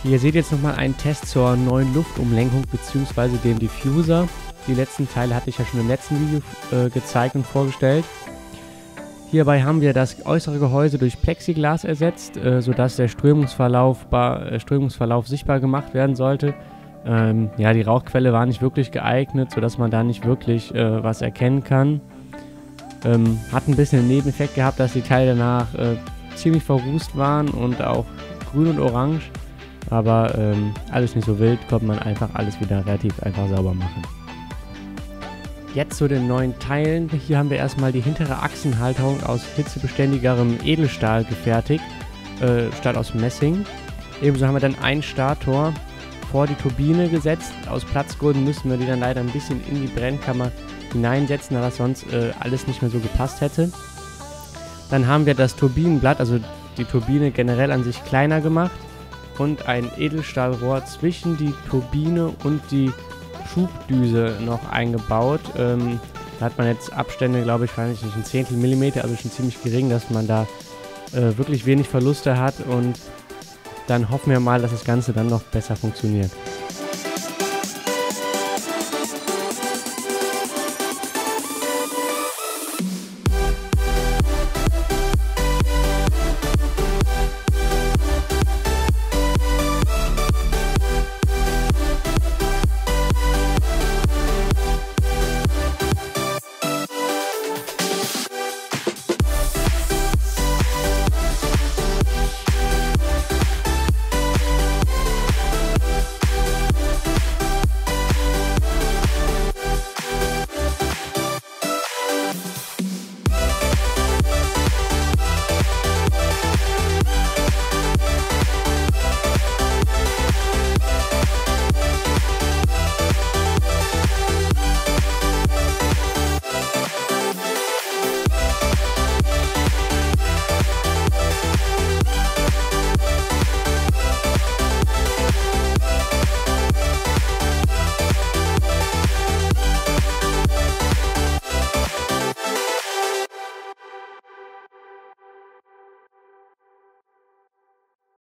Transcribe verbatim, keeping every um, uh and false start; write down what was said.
Ihr seht jetzt nochmal einen Test zur neuen Luftumlenkung bzw. dem Diffuser. Die letzten Teile hatte ich ja schon im letzten Video äh, gezeigt und vorgestellt. Hierbei haben wir das äußere Gehäuse durch Plexiglas ersetzt, äh, sodass der Strömungsverlauf, äh, Strömungsverlauf sichtbar gemacht werden sollte. Ähm, ja, die Rauchquelle war nicht wirklich geeignet, sodass man da nicht wirklich äh, was erkennen kann. Ähm, hat ein bisschen einen Nebeneffekt gehabt, dass die Teile danach äh, ziemlich verrußt waren und auch grün und orange. Aber ähm, alles nicht so wild, konnte man einfach alles wieder relativ einfach sauber machen. Jetzt zu den neuen Teilen. Hier haben wir erstmal die hintere Achsenhalterung aus hitzebeständigerem Edelstahl gefertigt, äh, statt aus Messing. Ebenso haben wir dann einen Stator vor die Turbine gesetzt. Aus Platzgründen müssen wir die dann leider ein bisschen in die Brennkammer hineinsetzen, da das sonst äh, alles nicht mehr so gepasst hätte. Dann haben wir das Turbinenblatt, also die Turbine generell an sich kleiner gemacht und ein Edelstahlrohr zwischen die Turbine und die Schubdüse noch eingebaut. Ähm, da hat man jetzt Abstände, glaube ich, weiß ich nicht, ein Zehntel Millimeter, also schon ziemlich gering, dass man da äh, wirklich wenig Verluste hat, und dann hoffen wir mal, dass das Ganze dann noch besser funktioniert.